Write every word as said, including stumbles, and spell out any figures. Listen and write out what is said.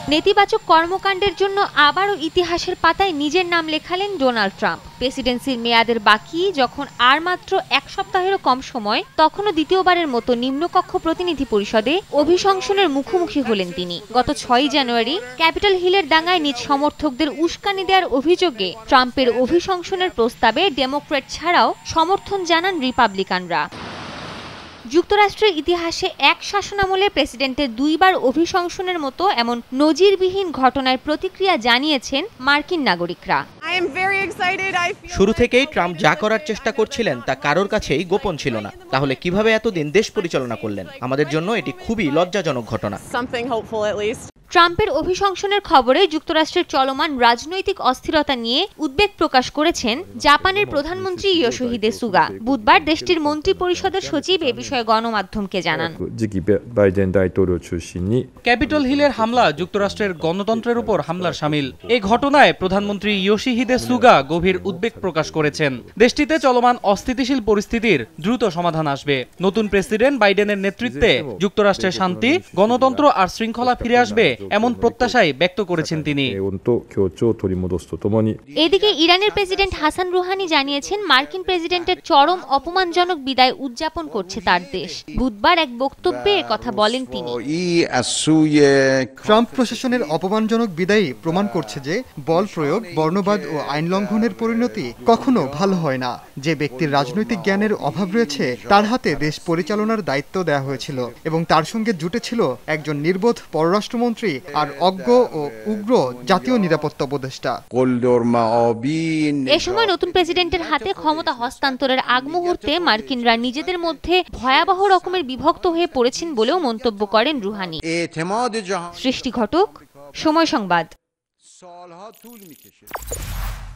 নেতিবাচক কর্মকাণ্ডের জন্য আবারও ইতিহাসের পাতায় নিজের নাম লেখালেন ডোনাল্ড ট্রাম্প। প্রেসিডেন্সির মেয়াদের বাকি যখন আর মাত্র এক সপ্তাহেরও কম সময়, তখনও দ্বিতীয়বারের মতো নিম্নকক্ষ প্রতিনিধি পরিষদে অভিশংসনের মুখোমুখি হলেন তিনি। গত ছয়ই জানুয়ারি ক্যাপিটল হিলের দাঙ্গায় নিজ সমর্থকদের উস্কানি দেওয়ার অভিযোগে ট্রাম্পের অভিশংসনের প্রস্তাবে ডেমোক্র্যাট ছাড়াও সমর্থন জানান রিপাবলিকানরা। যুক্তরাষ্ট্রের ইতিহাসে এক শাসনামলে প্রেসিডেন্টের দুইবার অভিশংসনের মতো এমন নজিরবিহীন ঘটনার প্রতিক্রিয়া জানিয়েছেন মার্কিন নাগরিকরা। শুরু থেকেই ট্রাম্প যা করার চেষ্টা করছিলেন তা কারোর কাছেই গোপন ছিল না। তাহলে কিভাবে এতদিন দেশ পরিচালনা করলেন? আমাদের জন্য এটি খুবই লজ্জাজনক ঘটনা। ট্রাম্পের অভিশংসনের খবরে যুক্তরাষ্ট্রের চলমান রাজনৈতিক অস্থিরতা নিয়ে উদ্বেগ প্রকাশ করেছেন জাপানের প্রধানমন্ত্রী ইয়োশিহিদে সুগা। বুধবার দেশটির মন্ত্রী পরিষদের সচিব এ বিষয়ে গণমাধ্যমকে জানান, ক্যাপিটল হিলের হামলা যুক্তরাষ্ট্রের গণতন্ত্রের উপর হামলার শামিল। এই ঘটনায় প্রধানমন্ত্রী ইয়োশিহিদে সুগা গভীর উদ্বেগ প্রকাশ করেছেন। দেশটিতে চলমান অস্থিতিশীল পরিস্থিতির দ্রুত সমাধান আসবে। নতুন প্রেসিডেন্ট বাইডেনের নেতৃত্বে যুক্তরাষ্ট্রের শান্তি, গণতন্ত্র আর শৃঙ্খলা ফিরে আসবে এমন প্রত্যাশাই ব্যক্ত করেছেন তিনি। এদিকে ইরানের প্রেসিডেন্ট হাসান রুহানি জানিয়েছেন মার্কিন প্রেসিডেন্টের চরম অপমানজনক বিদায় উদযাপন করছে তার দেশ। বুধবার এক বক্তব্যে কথা বলেন তিনি। ট্রাম্প প্রশাসনের অপমানজনক বিদায়ই প্রমাণ করছে যে বল প্রয়োগ, বর্ণবাদ ও আইন লঙ্ঘনের পরিণতি কখনো ভালো হয় না। যে ব্যক্তির রাজনৈতিক জ্ঞানের অভাব রয়েছে তার হাতে দেশ পরিচালনার দায়িত্ব দেওয়া হয়েছিল এবং তার সঙ্গে জুটেছিল একজন নির্বোধ পররাষ্ট্রমন্ত্রী আর অজ্ঞ ও উগ্র জাতীয় নিরাপত্তা উপদেষ্টা। এ সময় নতুন প্রেসিডেন্টের হাতে ক্ষমতা হস্তান্তরের আগ মুহূর্তে মার্কিনরা নিজেদের মধ্যে ভয়াবহ রকমের বিভক্ত হয়ে পড়েছেন বলেও মন্তব্য করেন রুহানি। সৃষ্টি ঘটক, সময় সংবাদ।